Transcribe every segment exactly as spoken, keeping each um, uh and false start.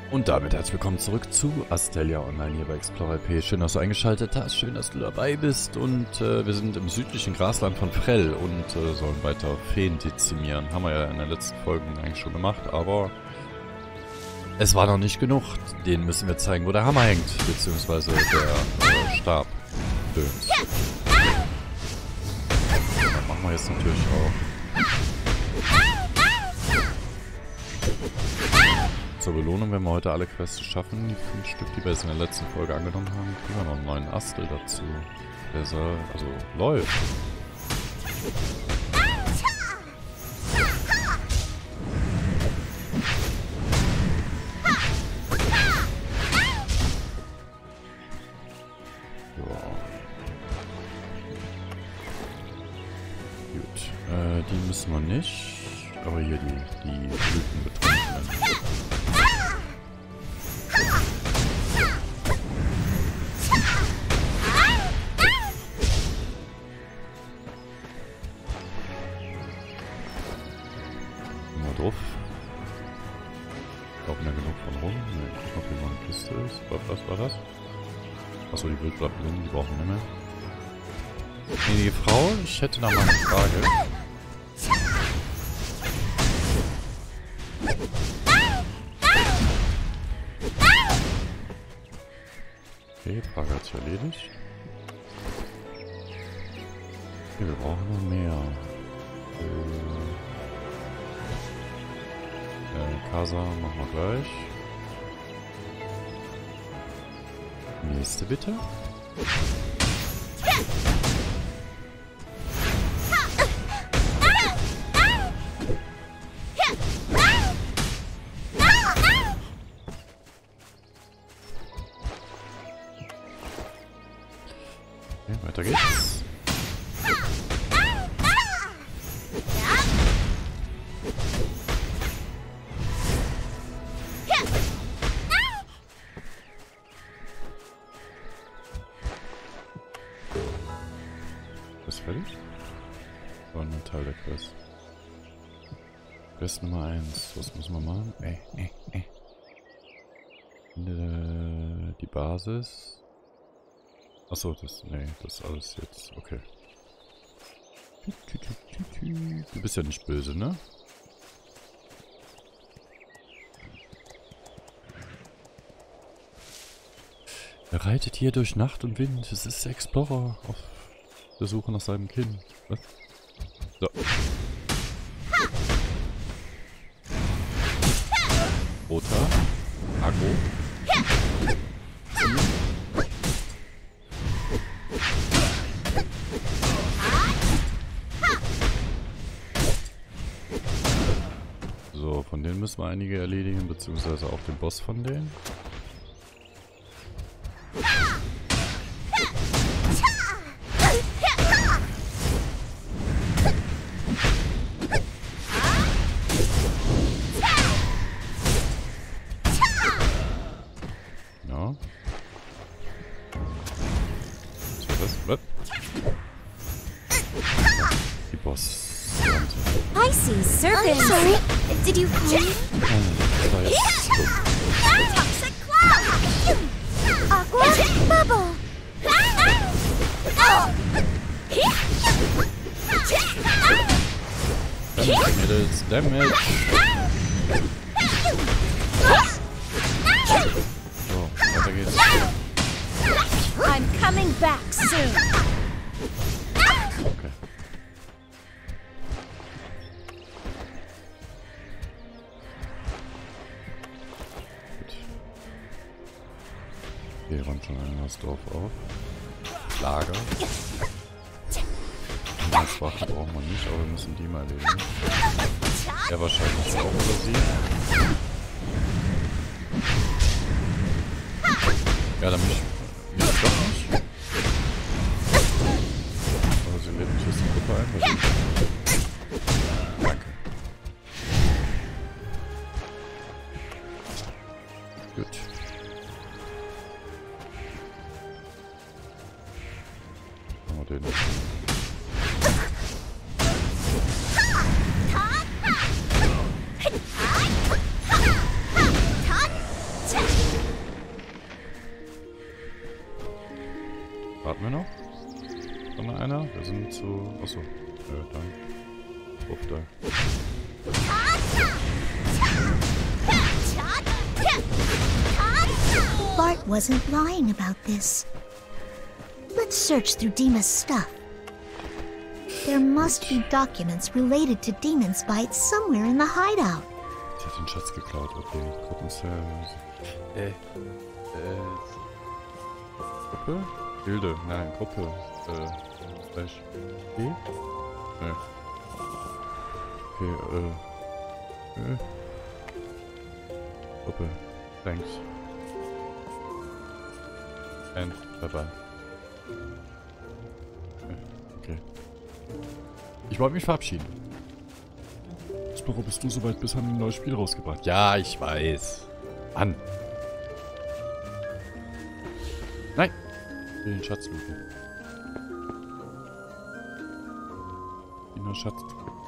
Und damit herzlich willkommen zurück zu Astelia Online hier bei Explorer P. Schön, dass du eingeschaltet hast, schön, dass du dabei bist. Und äh, wir sind im südlichen Grasland von Frell und äh, sollen weiter Feen dezimieren. Haben wir ja in den letzten Folgen eigentlich schon gemacht, aber es war noch nicht genug. Denen müssen wir zeigen, wo der Hammer hängt, beziehungsweise der äh, Stab. Döns. Das machen wir jetzt natürlich auch. Zur Belohnung, wenn wir heute alle Quests schaffen, die fünf Stück, die wir jetzt in der letzten Folge angenommen haben, kriegen wir noch einen neuen Astel dazu. Der soll, also läuft. Ja. Gut, äh, die müssen wir nicht. Aber hier die, die Blütenbetrunkenen. Drauf. Laufen ja genug von rum. Ne, ich guck, ob hier mal eine Kiste ist. Was war das? Achso, die Wildblattblumen, die brauchen wir nicht mehr. Gnädige Frau, ich hätte da mal eine Frage. Okay, Frage hat sich erledigt. Okay, wir brauchen noch mehr. Äh, Casa machen wir gleich. Nächste bitte. Okay, weiter geht's. Ist fertig? War ein Teil der Quest. Quest Nummer eins. Was müssen wir machen? Äh, äh, äh. Finde die Basis. Achso, das. Nee, das ist alles jetzt. Okay. Du bist ja nicht böse, ne? Er reitet hier durch Nacht und Wind. Es ist der Explorer auf der Suche nach seinem Kind. Was? So. Roter. Agro. So, von denen müssen wir einige erledigen, beziehungsweise auch den Boss von denen. Die Boss. I see serpents. I'm sorry. Did you call me? Toxic cloud. Aqua bubble. Damage, damage. So, weiter geht's. I'm coming back soon. Okay. Gut. Hier räumt schon ein das Dorf auf. Lager. Als Wache brauchen wir nicht, aber wir müssen die mal erledigen. Er wahrscheinlich auch oder sie. Ja, dann mich. Nee, doch nicht. Aber sie lädt mich jetzt die Gruppe ein. Weil Danke. Gut. Machen wir den. wir noch? Ist noch einer? Wir sind zu... Achso. Ja, dann. Auf da. Bart wasn't lying about this. Let's search through Dima's stuff. There must be documents related to Demon's Bite somewhere in the hideout. Sie hat den Schatz geklaut, okay. Gruppenservice. Äh. Äh. Gruppe? Hilde, nein, Gruppe. Äh. Slash. E? Ne. Okay, äh. Äh. Gruppe. Thanks. And bye bye. Okay. Ich wollte mich verabschieden. Sporo, bist du soweit bist, haben wir ein neues Spiel rausgebracht. Ja, ich weiß. Mann. Nein. Ich will den Schatz looten. Ina Schatz.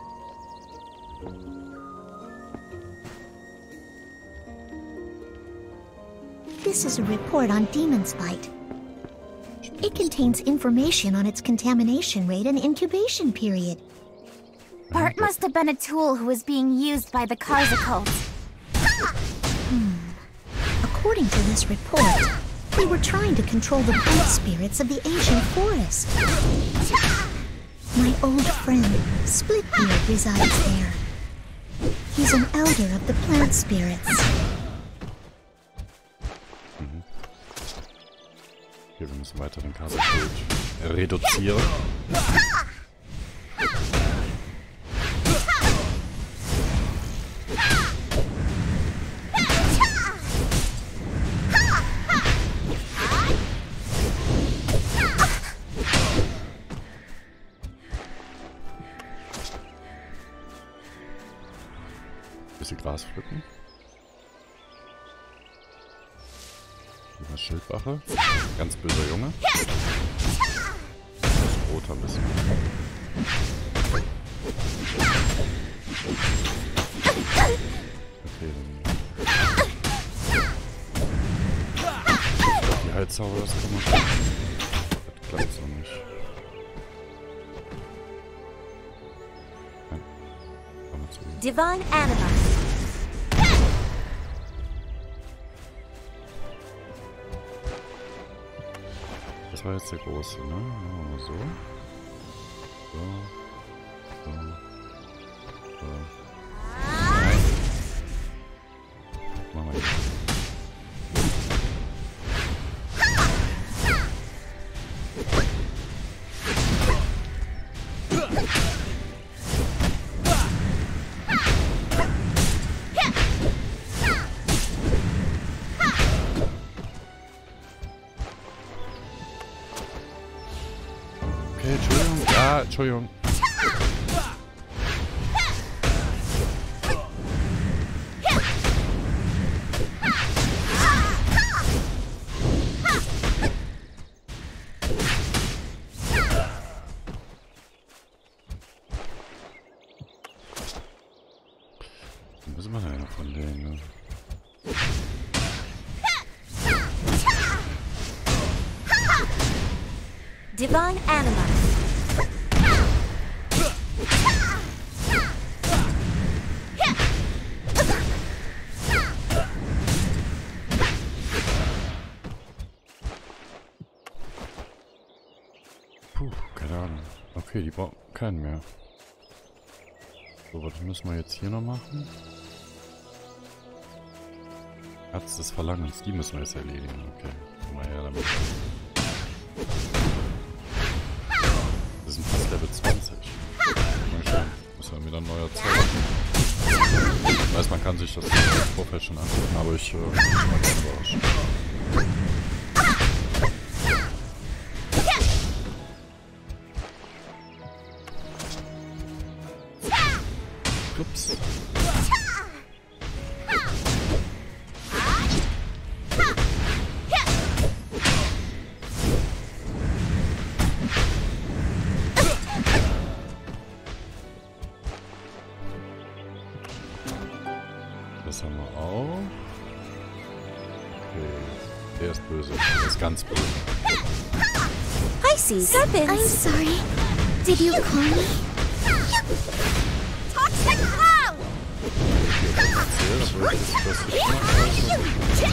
This is a report on Demon's Bite. It contains information on its contamination rate and incubation period. Bart must have been a tool who was being used by the Karzakals. Hmm. According to this report, they were trying to control the plant spirits of the ancient forest. My old friend, Splitbeard, resides there. He's an elder of the plant spirits. Mhm. Okay, wir müssen weiter den Karzakal reduzieren. Bisschen Gras pflücken. Über Schildwache. Ganz böser Junge. Das Brot ein bisschen. Okay, dann. Die Heilzauber, das kann man. Das klappt so nicht. Nein. Kann man zu. Divine Anima. Das war jetzt der große, ne? Machen wir so. So. So. So. Nein. Machen wir jetzt. Okay, Entschuldigung. Ja, Entschuldigung. Wo müssen wir denn von denen, ne? Divine Anima. Puh, keine Ahnung. Okay, die brauchen keinen mehr. So, was müssen wir jetzt hier noch machen? Herz des Verlangens, die müssen wir jetzt erledigen. Okay, mal her damit. Wir sind fast Level zwanzig. Mal schauen. Müssen wir wieder ein neuer Zauber. Ich weiß, man kann sich das im Vorfeld schon angucken, aber ich äh, bin mal ganz überrascht. Ups. Das haben wir auch. Okay. Der ist böse. Der ist ganz böse. Pisces! Serpents! I'm sorry. Did you call me? Toxic Cloud! Erzähl, aber ich das das nicht machen.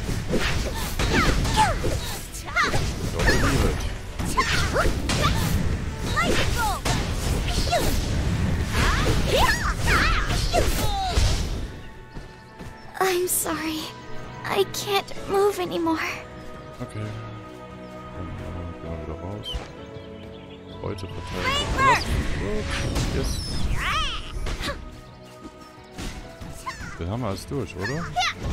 Doch, Liebe. Lightning Bolt! I'm sorry. I can't move anymore. Okay. Dann gehen wir wieder raus. Heute verteilt. Yes. Den haben wir alles durch, oder?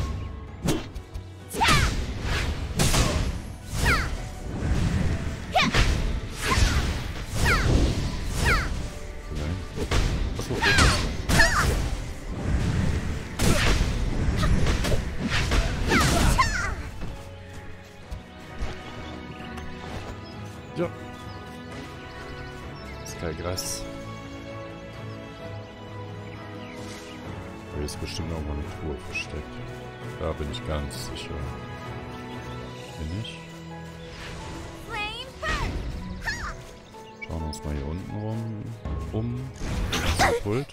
Achso, okay. Ja. Skygras. Hier ist bestimmt auch mal eine Truhe versteckt. Da bin ich ganz sicher. Bin ich? Schauen wir uns mal hier unten rum. Um. Das ist Pult.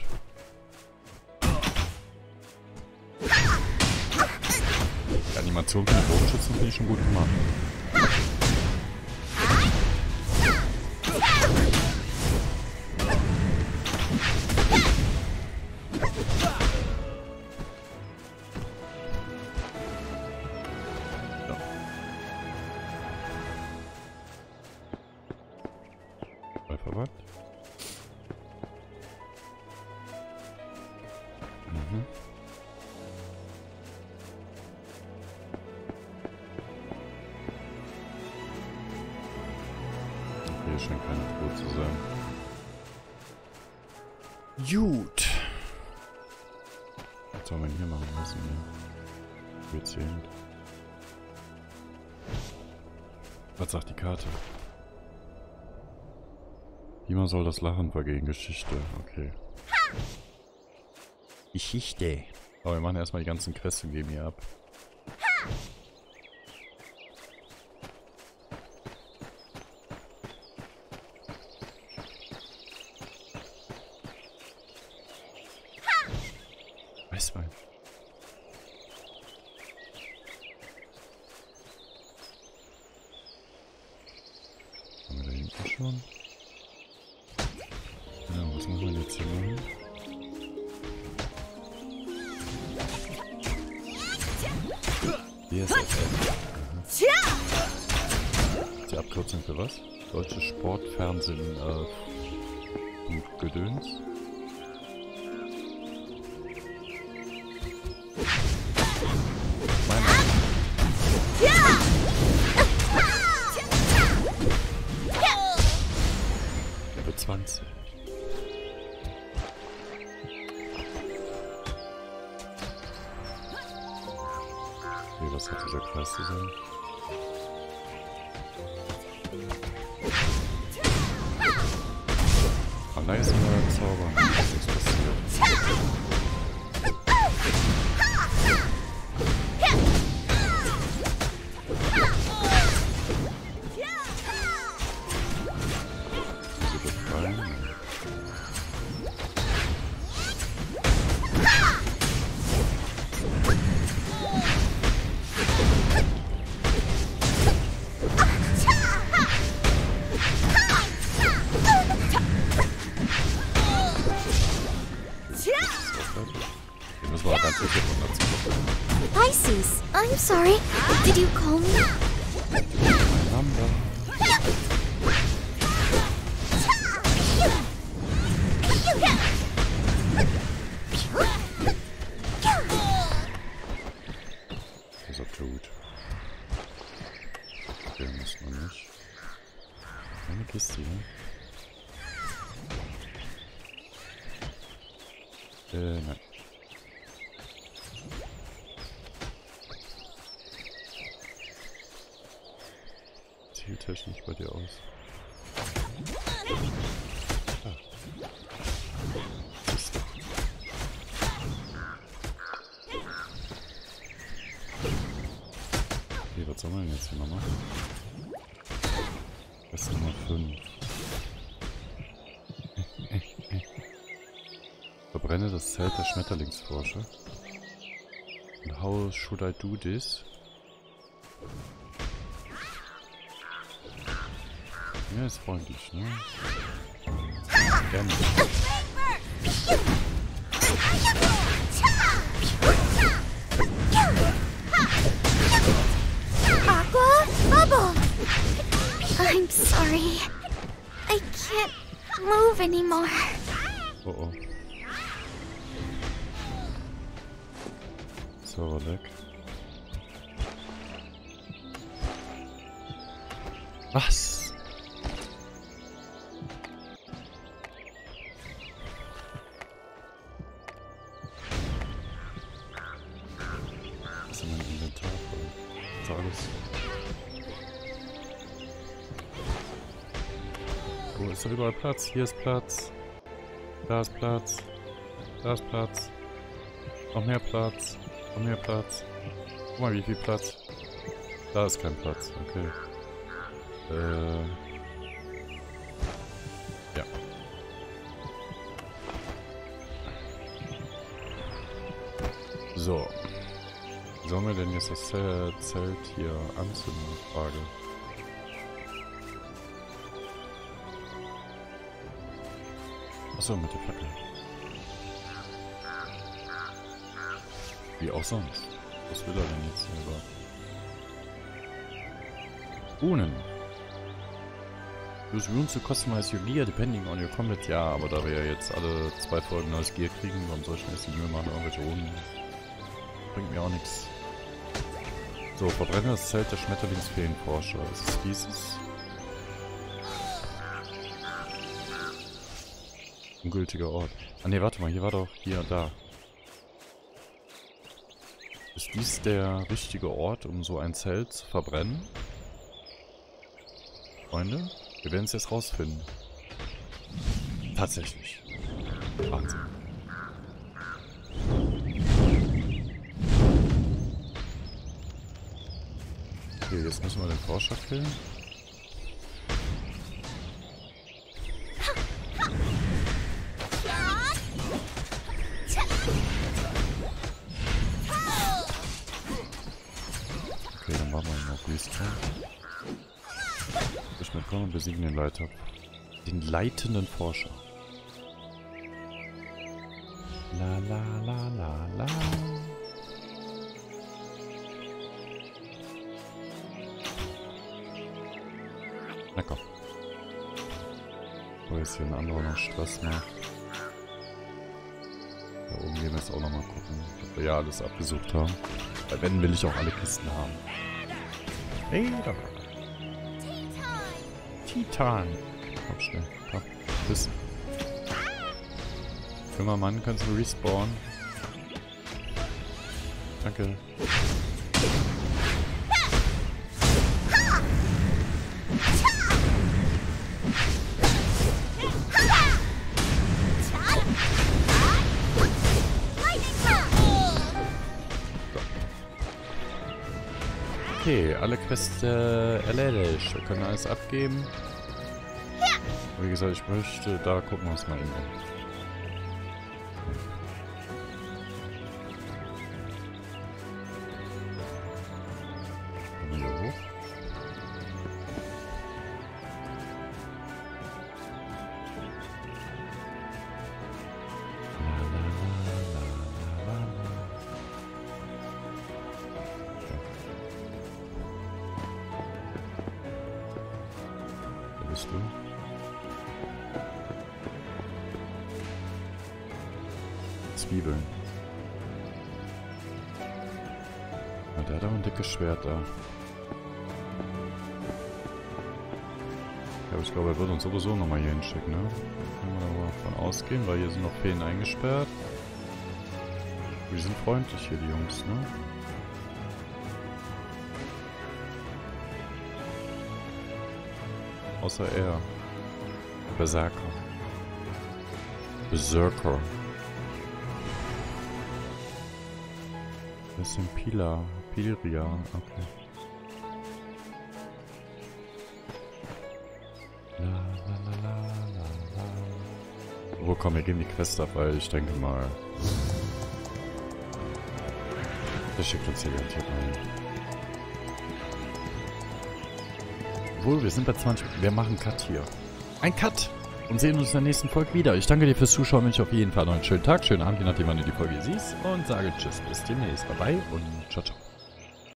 Die Animation von den Bogenschützen finde ich schon gut gemacht. Verwandt. Mhm. Hier scheint keine Truhe zu sein. Gut. Was soll man hier machen müssen? Bezählt. Was sagt die Karte? Niemand soll das Lachen vergehen. Geschichte. Okay. Geschichte. Aber wir machen erstmal die ganzen Quests und geben hier ab. Weißwein. Haben wir da hinten schon? Ja, was muss man jetzt hier machen? Hier ist das. Die Abkürzung für was? Deutsche Sportfernsehen, äh, Gedöns? Level zwanzig. Okay, was hat dieser Kreis zu sagen? Ah, nice, neuer Zauber. Nichts passiert. Pisces, I'm sorry. Did you call me? Number. Ist er tot? Der muss man nicht. Eine Kiste hier. Äh, nein. Zieltechnisch bei dir aus. Ah. Kiste. Okay, was soll man denn jetzt hier nochmal? Das ist Nummer fünf. Verbrenne das Zelt der Schmetterlingsforscher. And how should I do this? Ja, ist freundlich, ne? Gerne. Aqua Bubble! I'm sorry. I can't move anymore. Oh oh. So, weg. Was? Was ist in meinem Inventar voll? Das ist alles. Wo ist da überall Platz? Hier ist Platz. Da ist Platz. Da ist Platz. Noch mehr Platz. Noch mehr Platz. Guck mal, wie viel Platz. Da ist kein Platz. Okay. Äh. Ja. So. Sollen wir denn jetzt das Zelt hier anzünden? Frage. Achso, mit der Fackel. Wie auch sonst. Was will er denn jetzt hier überhaupt? Runen. Use runes to customize your gear depending on your combat. Ja, aber da wir ja jetzt alle zwei Folgen neues Gear kriegen, warum soll ich mir jetzt die Mühe machen, irgendwelche Runen? Bringt mir auch nichts. So, verbrenne das Zelt der Schmetterlingsfeenforscher. Ist es dieses? Ungültiger Ort. Ah ne, warte mal, hier war doch, hier und da. Ist dies der richtige Ort, um so ein Zelt zu verbrennen? Freunde, wir werden es jetzt rausfinden. Tatsächlich. Wahnsinn. Okay, jetzt müssen wir den Forscher killen. Okay, dann machen wir noch Respawn. Ich mitkommen und besiegen den Leiter. Den leitenden Forscher. La la la la la. Na komm. Bevor jetzt hier ein anderer noch Stress macht. Da oben gehen wir jetzt auch nochmal gucken, ob wir ja alles abgesucht haben. Weil wenn, will ich auch alle Kisten haben. Hey, da. Titan. Komm schnell. Komm. Bis. Junger Mann, kannst du respawnen? Danke. Okay, alle Quests äh, erledigt. Wir können alles abgeben. Wie gesagt, ich möchte, da gucken wir uns mal an. Kommen wir hier hoch? La, la, la, la, la, la. Wo bist du? Zwiebeln. Ja, der hat auch ein dickes Schwert da. Ja, aber ich glaube, er wird uns sowieso nochmal hier hinschicken, ne? Können wir aber davon ausgehen, weil hier sind noch Feen eingesperrt. Die sind freundlich hier, die Jungs, ne? Außer er. Berserker. Berserker. Das sind Pila. Pilria. Okay. Oh komm, wir geben die Quest ab, weil ich denke mal... Das schickt uns hier garantiert mal hin. Obwohl, wir sind bei zwanzig... Wir machen Cut hier. Ein Cut! Und sehen uns in der nächsten Folge wieder. Ich danke dir fürs Zuschauen, wünsche auf jeden Fall noch einen schönen Tag, schönen Abend, je nachdem, wann du die Folge siehst. Und sage Tschüss, bis demnächst. Bye bye und ciao, ciao.